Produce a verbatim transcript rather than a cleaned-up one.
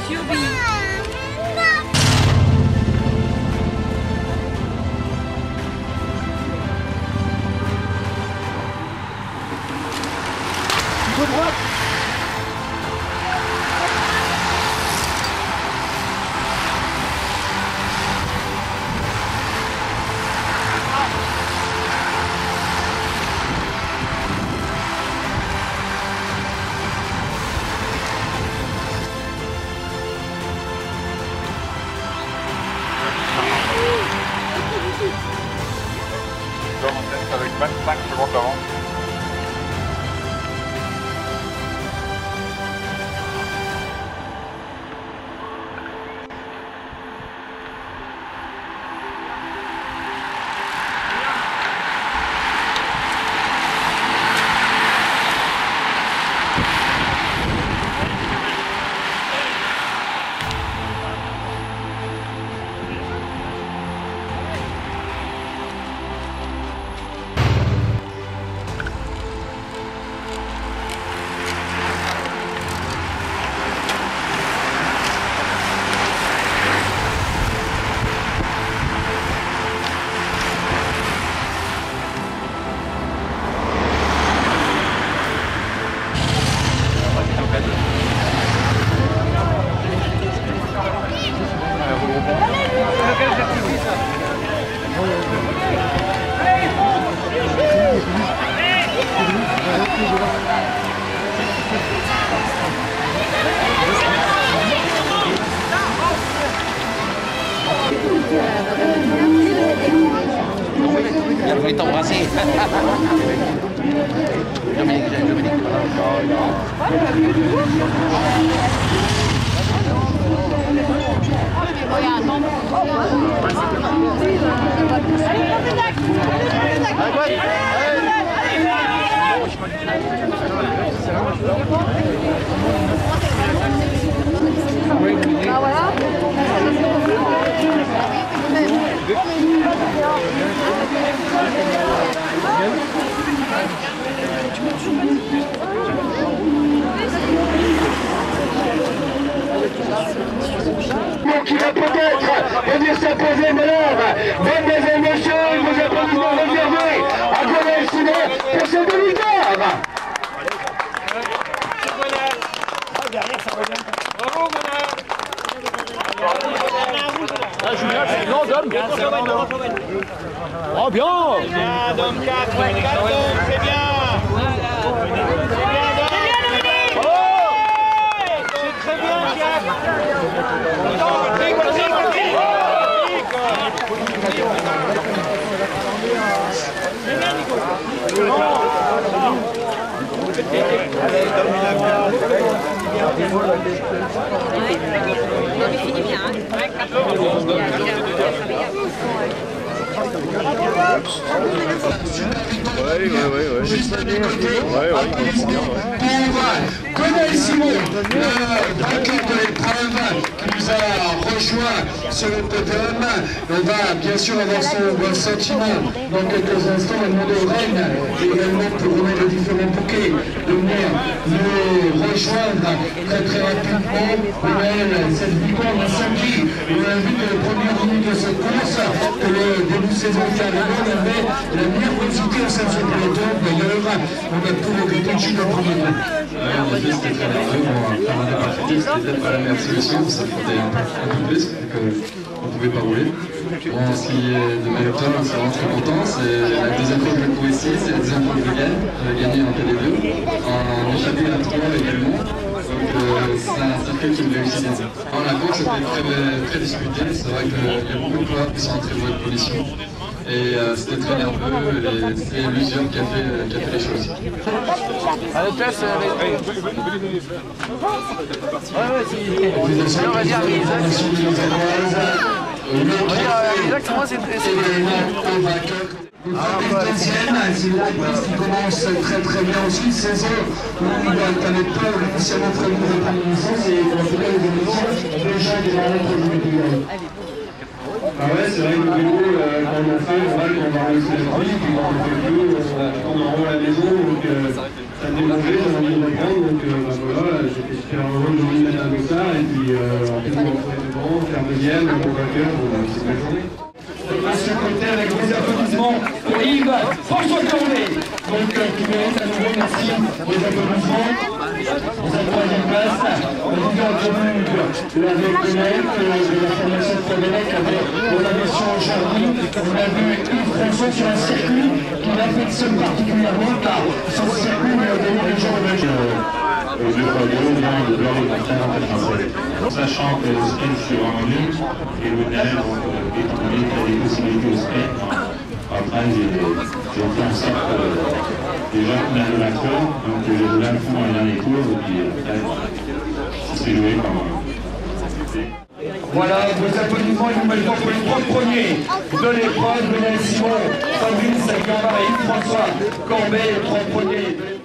Avec vingt-cinq secondes d'avance. Il a voulu t'embrasser. Dominique, Dominique. Ah voilà. Qui va peut-être venir s'imposer, madame. Mesdames et messieurs, vos applaudissements réservés à Gonel Sinet pour ce demi-terme. Bravo, Gonel. Ah, Julien, c'est grand, Dom. Oh, bien. Bien, Dom quatre, quatre Dom, c'est bien. C'est bien, Dom. C'est très bien, Jacques. Patrick, Patrick, Patrick. C'est bien, Nico. Allez, Dom, il a bien. Il finit bien. Ouais, ouais, ouais, ouais. Juste à mes côtés, Ouais, ouais, c'est bien, ouais. pour Gonel Simon, le vainqueur de l'épreuve, qui nous a rejoint sur le podium. On va bien sûr avoir son sentiment dans quelques instants. On va demander aux reines également pour remettre les différents bouquets de venir nous rejoindre très très rapidement. Gonel, cette victoire d'un samedi, on a vu que le premier minute de cette course, que le début de saison qui arrivait, on avait la nervosité au sein de ce peloton. D'ailleurs, on a tout regretté de le premier groupe. Ouais, en effet, c'était très nerveux. Bon, faire un départ critique, c'était peut-être pas la meilleure solution, ça frottait un peu, un peu plus, vu qu'on ne pouvait pas rouler. Bon, ce qui est de Melton, on est vraiment très content. C'est la deuxième fois que je le cours ici, c'est la deuxième fois que je le gagne. J'avais gagné en T D deux, en échappé à trois également. Donc euh, c'est un circuit qui me réussit bien. En la course, c'était très, très disputé. C'est vrai qu'il y a beaucoup de coureurs qui sont en très bonne position. Et euh, c'était très nerveux, et c'est l'usure qui a fait, qui a fait les choses. À notre place, avec... Ouais, ouais, si... On va dire, exactement, c'est... Deuxième, c'est une course qui commence très très bien aussi, saison où il va être avec peur initialement prévu de prendre une licence et en tout cas les émissions déjà démarré pour le vélo. Ah ouais, c'est vrai que le vélo, euh, quand on en fait, on va quand on va rester la vie, puis quand on fait plus, on tourne en rond à la maison, donc euh, ça développé, j'avais envie d'apprendre, donc euh, bah, voilà, j'étais super heureux de envie d'aller à Dossard, et puis euh, en fait, on va trouver du bon, faire deuxième, un bon vainqueur, bon, bah, c'est une belle journée. À ce côté, avec des applaudissements pour Yves François Cornet, donc euh, qui mérite à nouveau, merci des applaudissements. Pour sa troisième place, on est en commun de la V P N E C, de la formation de Frédéric, avec on a bien sûr aujourd'hui, on a vu Yves François sur un circuit qui l'affectionne particulièrement car son circuit lui a donné des gens de deux fois deux, bien le blanc et le matin en fait français. Sachant que le sprint c'est vraiment nul, et le neige, donc étant donné qu'il y a des possibilités au sprint, après j'ai fait en sorte que les gens qui viennent de l'acteur, donc j'ai roulé un fond dans les derniers tours, et puis après, ça s'est joué comme. Voilà, vos applaudissements une nouvelle fois pour les trois premiers de l'épreuve, Lionel Simon, Fabrice Gambard et Yves François Corbet, les trois premiers.